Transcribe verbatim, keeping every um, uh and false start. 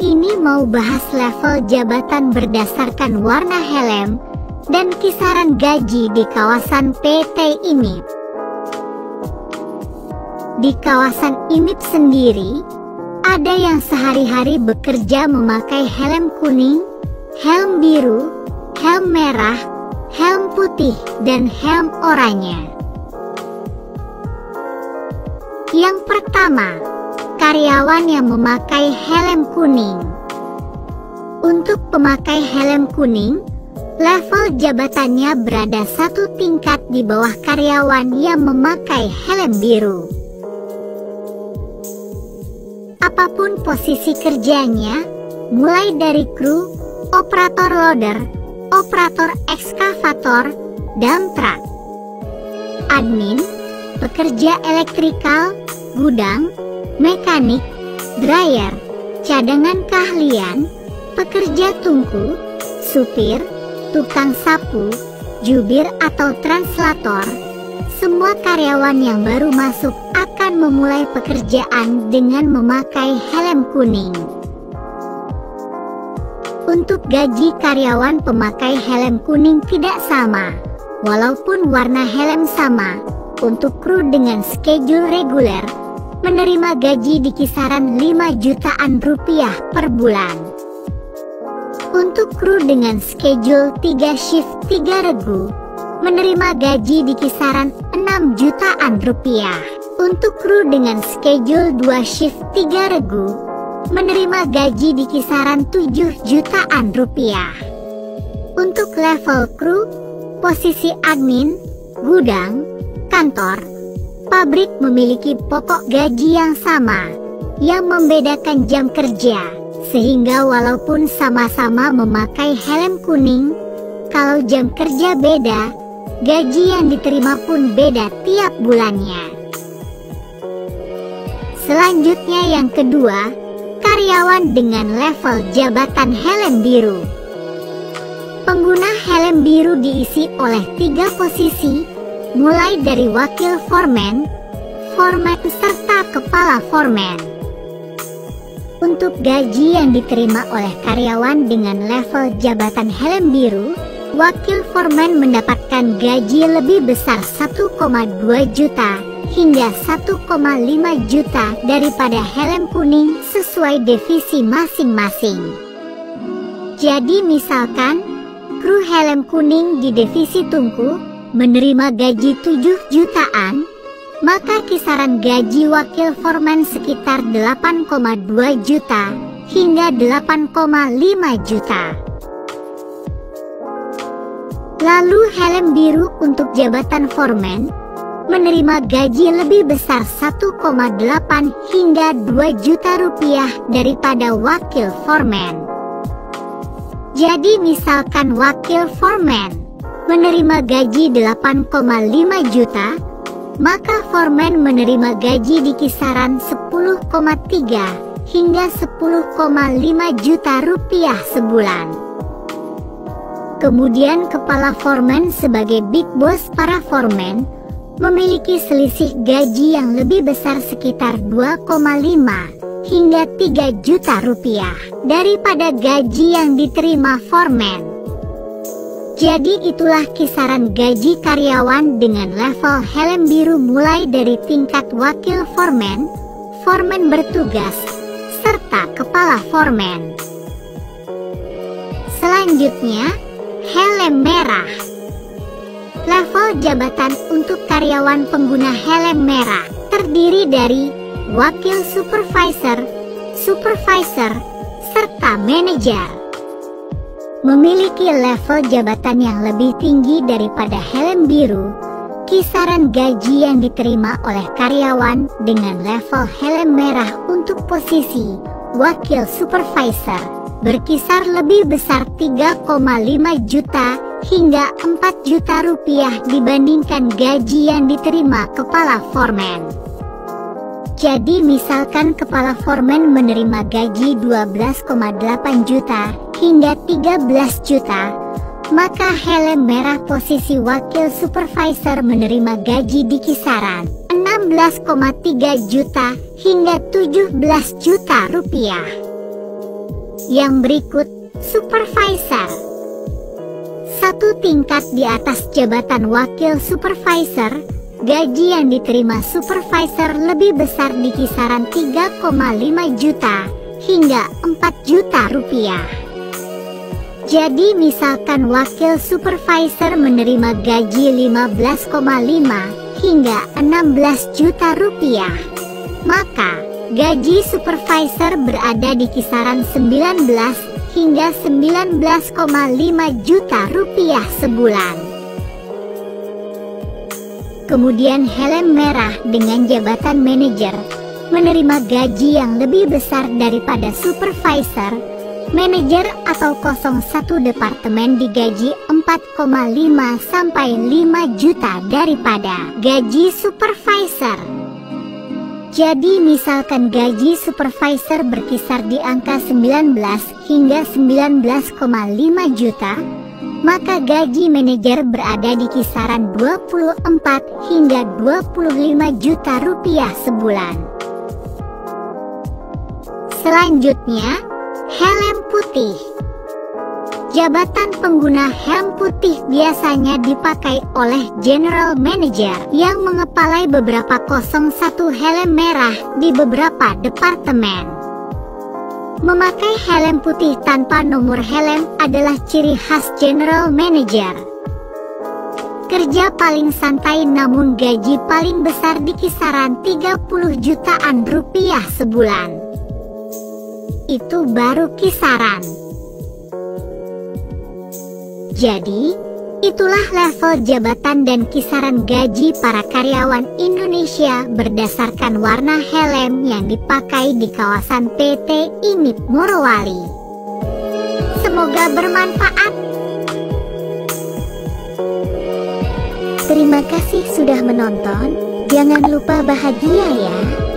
ini mau bahas level jabatan berdasarkan warna helm dan kisaran gaji di kawasan P T I M I P. Di kawasan I M I P sendiri, ada yang sehari-hari bekerja memakai helm kuning, helm biru, helm merah, helm putih, dan helm oranye. Yang pertama, karyawan yang memakai helm kuning. Untuk pemakai helm kuning, level jabatannya berada satu tingkat di bawah karyawan yang memakai helm biru. Apapun posisi kerjanya, mulai dari kru, operator loader, operator ekskavator, dump truck, admin, pekerja elektrikal, gudang, mekanik, dryer, cadangan keahlian, pekerja tungku, supir, tukang sapu, jubir atau translator, semua karyawan yang baru masuk akan memulai pekerjaan dengan memakai helm kuning. Untuk gaji karyawan pemakai helm kuning tidak sama, walaupun warna helm sama. Untuk kru dengan schedule reguler, menerima gaji di kisaran lima jutaan rupiah per bulan. Untuk kru dengan schedule tiga shift tiga regu, menerima gaji di kisaran enam jutaan rupiah. Untuk kru dengan schedule dua shift tiga regu, menerima gaji di kisaran tujuh jutaan rupiah. Untuk level kru, posisi admin, gudang, kantor, pabrik memiliki pokok gaji yang sama, yang membedakan jam kerja, sehingga walaupun sama-sama memakai helm kuning, kalau jam kerja beda, gaji yang diterima pun beda tiap bulannya. Selanjutnya yang kedua, karyawan dengan level jabatan helm biru. Pengguna helm biru diisi oleh tiga posisi, mulai dari wakil foreman, foreman serta kepala foreman. Untuk gaji yang diterima oleh karyawan dengan level jabatan helm biru, wakil foreman mendapatkan gaji lebih besar satu koma dua juta hingga satu koma lima juta daripada helm kuning sesuai divisi masing-masing. Jadi misalkan kru helm kuning di divisi tungku menerima gaji tujuh jutaan, maka kisaran gaji wakil foreman sekitar delapan koma dua juta hingga delapan koma lima juta. Lalu helm biru untuk jabatan foreman menerima gaji lebih besar satu koma delapan hingga dua juta rupiah daripada wakil foreman. Jadi misalkan wakil foreman menerima gaji delapan koma lima juta, maka foreman menerima gaji di kisaran sepuluh koma tiga hingga sepuluh koma lima juta rupiah sebulan. Kemudian kepala foreman sebagai big boss para foreman memiliki selisih gaji yang lebih besar sekitar dua koma lima hingga tiga juta rupiah daripada gaji yang diterima foreman. Jadi itulah kisaran gaji karyawan dengan level helm biru mulai dari tingkat wakil foreman, foreman bertugas, serta kepala foreman. Selanjutnya, helm merah. Level jabatan untuk karyawan pengguna helm merah terdiri dari wakil supervisor, supervisor, serta manajer. Memiliki level jabatan yang lebih tinggi daripada helm biru, kisaran gaji yang diterima oleh karyawan dengan level helm merah untuk posisi wakil supervisor berkisar lebih besar tiga koma lima juta hingga empat juta rupiah dibandingkan gaji yang diterima kepala foreman. Jadi misalkan kepala foreman menerima gaji dua belas koma delapan juta hingga tiga belas juta, maka helm merah posisi wakil supervisor menerima gaji di kisaran enam belas koma tiga juta hingga tujuh belas juta rupiah. Yang berikut, supervisor. Satu tingkat di atas jabatan wakil supervisor, gaji yang diterima supervisor lebih besar di kisaran tiga koma lima juta hingga empat juta rupiah. Jadi misalkan wakil supervisor menerima gaji lima belas koma lima hingga enam belas juta rupiah, maka gaji supervisor berada di kisaran sembilan belas hingga sembilan belas koma lima juta rupiah sebulan. Kemudian helm merah dengan jabatan manajer menerima gaji yang lebih besar daripada supervisor. Manajer atau nol satu departemen digaji empat koma lima sampai lima juta daripada gaji supervisor. Jadi misalkan gaji supervisor berkisar di angka sembilan belas hingga sembilan belas koma lima juta, maka gaji manajer berada di kisaran dua puluh empat hingga dua puluh lima juta rupiah sebulan. Selanjutnya, helm putih. Jabatan pengguna helm putih biasanya dipakai oleh general manager yang mengepalai beberapa nol satu helm merah di beberapa departemen. Memakai helm putih tanpa nomor helm adalah ciri khas general manager. Kerja paling santai namun gaji paling besar di kisaran tiga puluh jutaan rupiah sebulan. Itu baru kisaran. Jadi, itulah level jabatan dan kisaran gaji para karyawan Indonesia berdasarkan warna helm yang dipakai di kawasan P T I M I P Morowali. Semoga bermanfaat. Terima kasih sudah menonton. Jangan lupa bahagia ya.